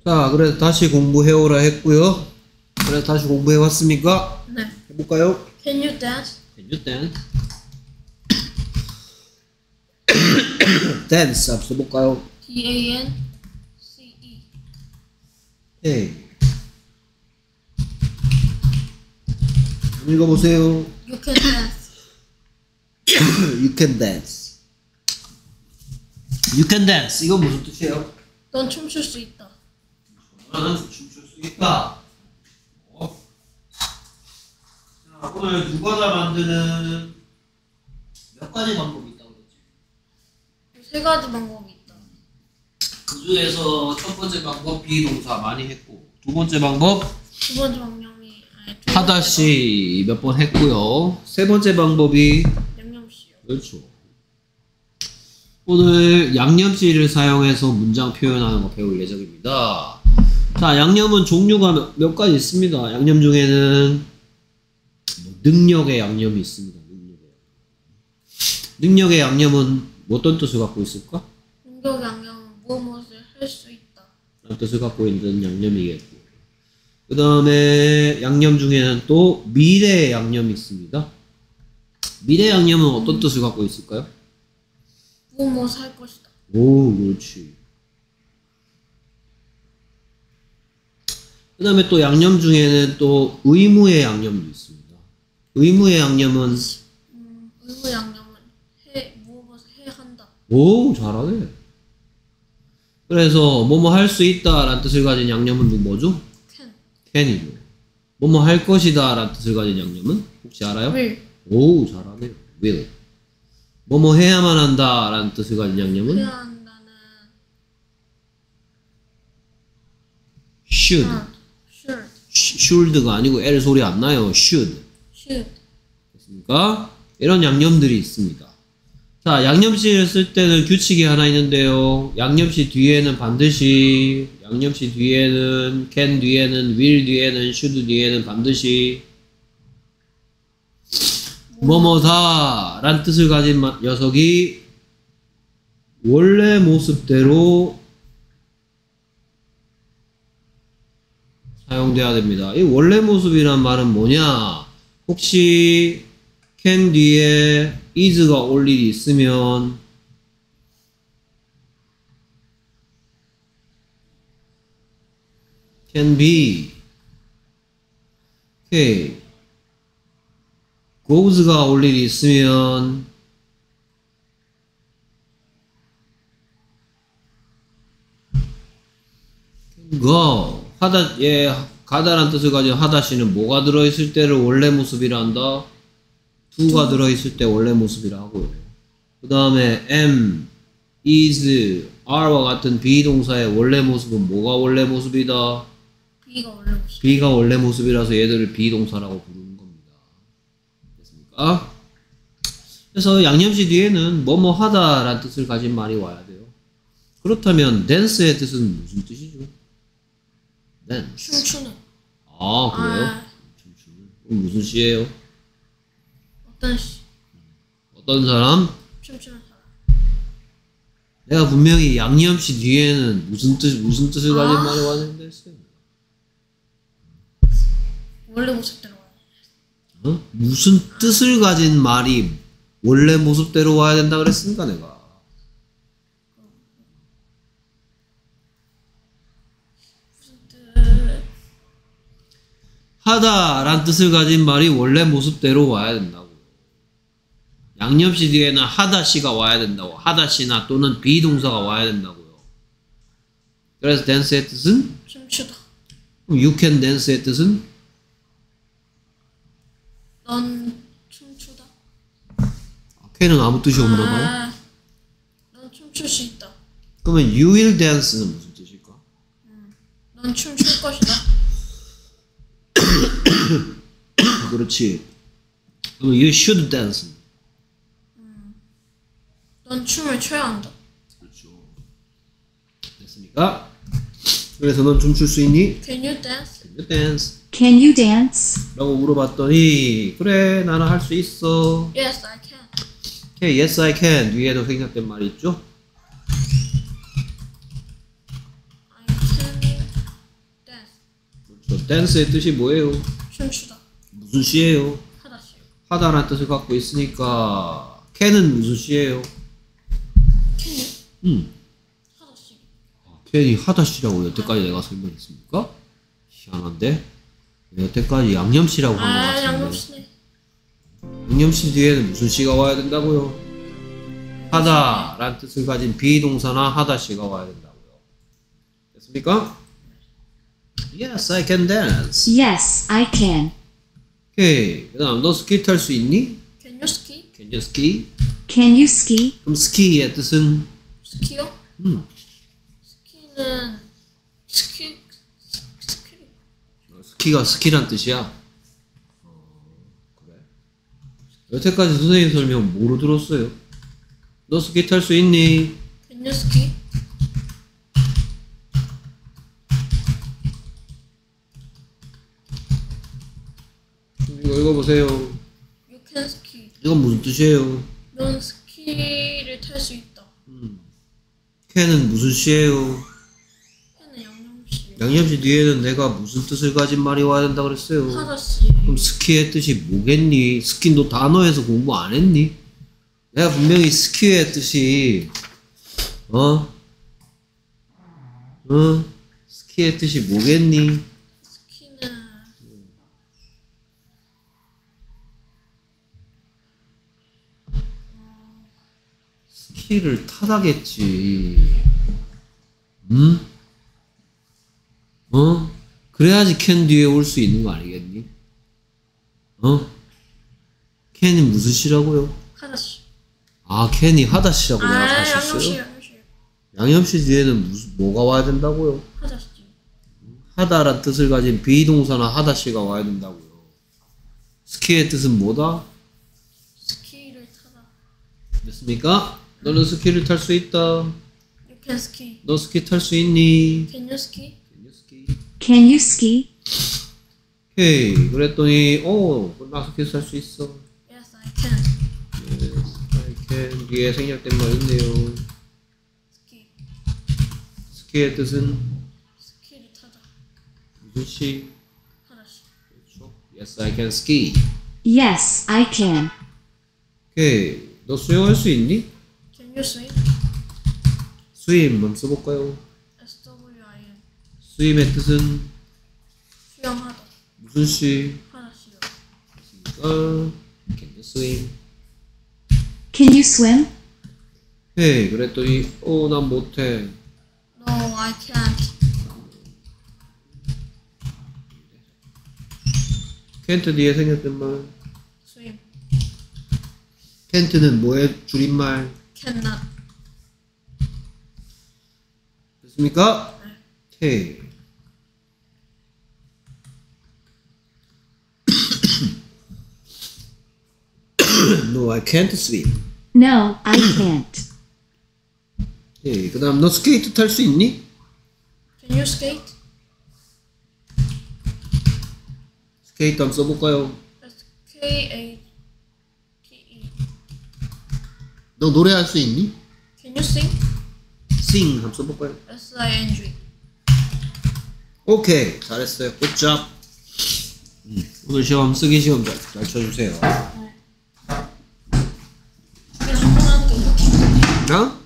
자, 그래서 다시 공부해오라 했고요. 그래서 다시 공부해왔습니까? 네. 해볼까요? Can you dance? Can you dance? dance 한번 써볼까요? D-A-N-C-E. 네. 읽어보세요. You can dance. You can dance. You can dance. 이건 무슨 뜻이에요? 넌 춤출 수 있다. 나는 춤출 수 있다. 자, 오늘 두 과자 만드는 몇 가지 방법이 있다고 그랬지? 세 가지 방법이 있다. 그 중에서 첫 번째 방법 비동사 많이 했고, 두 번째 방법 두 번째 방향이 하다시 몇 번 했고요. 세 번째 방법이 양념씨요. 그렇죠. 오늘 양념씨를 사용해서 문장 표현하는 거 배울 예정입니다. 자, 양념은 종류가 몇 가지 있습니다. 양념 중에는 능력의 양념이 있습니다. 능력의 양념은 어떤 뜻을 갖고 있을까? 능력 양념은 무엇을 할 수 있다. 라는 뜻을 갖고 있는 양념이겠고, 그 다음에 양념 중에는 또 미래의 양념이 있습니다. 미래 양념은 어떤 뜻을 갖고 있을까요? 무엇을 할 것이다. 오, 그렇지. 그 다음에 또 양념 중에는 또 의무의 양념도 있습니다. 의무의 양념은 의무 양념은 무엇을 해야 한다. 오, 잘하네. 그래서 뭐뭐 할 수 있다 라는 뜻을 가진 양념은 뭐죠? Can. can이죠. 뭐뭐 할 것이다 라는 뜻을 가진 양념은 혹시 알아요? Will. 오, 잘하네요. will. 뭐뭐 해야만 한다 라는 뜻을 가진 양념은 해야 한다는 should. should. should가 아니고 L 소리 안 나요. should. should. 됐습니까? 이런 양념들이 있습니다. 자, 양념씨를 쓸 때는 규칙이 하나 있는데요. 양념씨 뒤에는 반드시, 양념씨 뒤에는 can 뒤에는 will 뒤에는 should 뒤에는 반드시 뭐뭐다 라는 뜻을 가진 녀석이 원래 모습대로 사용돼야 됩니다. 이 원래 모습이란 말은 뭐냐? 혹시 can 뒤에 is가 올 일이 있으면 can be, 오케이, goes가 올 일이 있으면 can go. 하다, 예, 가다란 뜻을 가진 하다시는 뭐가 들어있을 때를 원래 모습이라 한다? do가 들어있을 때 원래 모습이라 하고요. 그 다음에 am, is, are와 같은 비동사의 원래 모습은 뭐가 원래 모습이다? B가 원래 모습. B가 원래 모습이라서 얘들을 비동사라고 부르는 겁니다. 됐습니까? 그래서 양념시 뒤에는 뭐뭐 하다 라는 뜻을 가진 말이 와야 돼요. 그렇다면 dance의 뜻은 무슨 뜻이죠? dance. 춤추는. 아, 그래요? 춤추는. 그럼 무슨 시예요? 어떤 시? 어떤 사람? 춤추는 사람. 내가 분명히 양념시 뒤에는 무슨 뜻을 가진 말이 왔는데 했어요. 원래 모습대로 와야 돼. 어? 무슨 뜻을 가진 말이 원래 모습대로 와야 된다 그랬습니까, 내가? 무슨 뜻? 하다 라는 뜻을 가진 말이 원래 모습대로 와야 된다고. 양념시 뒤에는 하다시가 와야 된다고. 하다시나 또는 비동사가 와야 된다고요. 그래서 dance의 뜻은? 춤추다. 그럼 you can dance의 뜻은? 넌 춤추다. can은 아무 뜻이 없나 봐요. 넌 춤출 수 있다. 그러면 you will dance는 무슨 뜻일까? 넌 춤출 것이다. 그렇지. 그러면 you should dance. 넌 춤을 춰야 한다. 그렇죠. 됐습니까? 그래서 넌 춤출 수 있니? Can you dance? Can you dance? Can you dance? 라고 물어봤더니 그래 나는 할 수 있어. Yes, I can. Okay, yes I can. 뒤에도 생략된 말이 있죠? I can 댄스의 뜻이 뭐예요? 춤추다. 무슨 시예요? 하다시요. 하다라는 뜻을 갖고 있으니까 캔은 무슨 시예요? 캔이 하다시. 캔이 하다시라고 여태까지 내가 설명했습니까? 희한한데? 여태까지 양념시라고 한 것 같은데 양념시네. 양념시 뒤에는 무슨 시가 와야 된다고요? 하다라는 뜻을 가진 비동사나 하다시가 와야 된다고요. 됐습니까? Yes, I can dance. Yes, I can. 오케이. 그 다음 너 스키 탈 수 있니? Can you ski? Can you ski? Can you ski? 그럼 스키의 뜻은? 스키요? 스키는 스키. 스키가 스키란 뜻이야? 그래. 여태까지 선생님 설명 뭐로 들었어요? 너 스키 탈 수 있니? Can you ski? 이거 읽어보세요. You can ski. 이건 무슨 뜻이에요? 넌 스키를 탈 수 있다. 캔은 무슨 시예요? 캔은 양념시. 양념시 뒤에는 내가 무슨 뜻을 가진 말이 와야 된다 그랬어요? 하다시. 그럼 스키의 뜻이 뭐겠니? 스키 너 단어에서 공부 안 했니? 내가 분명히 스키의 뜻이 스키의 뜻이 뭐겠니? 스키는 스키를 타다겠지. 응? 그래야지 캔 뒤에 올 수 있는 거 아니겠니? 캔이 무슨 시라고요? 하다시. 아, 캔이 하다시라고 내가 다시 양념시 했어요? 양념시. 양념시 뒤에는 뭐가 와야 된다고요? 하다시. 하다란 뜻을 가진 비동사나 하다시가 와야 된다고요. 스키의 뜻은 뭐다? 스키를 타다. 됐습니까? 너는 스키를 탈 수 있다. You can ski. 너 스키 탈 수 있니? Can you ski? Can you ski? Can you ski? 오케이. 그랬더니 나 스키 탈 수 있어. Yes, I can. Yes, I can. 뒤에 생략된 말 있네요. 스키. 스키의 뜻은 스키를 타다. 무슨 시? 하다시. 그렇죠. Yes, I can ski. Yes, I can. 오케이. 너 수영할 수 있니? Can you swim? 스임 한번 써볼까요? SWIM. 스임의 뜻은 수영하다. 무슨 시? 하다시요. Can you swim? Can you swim? 헤이 그랬더니 난 못해. No, I can't. 캔트 뒤에 생겼던 말. Swim. 캔트는 뭐의 줄임말? Cannot. 됐습니까? 헤이. No, I can't swim. No, I can't. 헤이. 그 다음 너 스케이트 탈 수 있니? Can you skate? 스케이트 한번 써볼까요? SKATE. 너 노래할 수 있니? Can you sing? sing 한번 써볼까요? SING. 오케이 잘했어요. 굿잡. 오늘 시험 쓰기 시험 잘 쳐주세요. 이게 성공하는 게 이렇게. 어?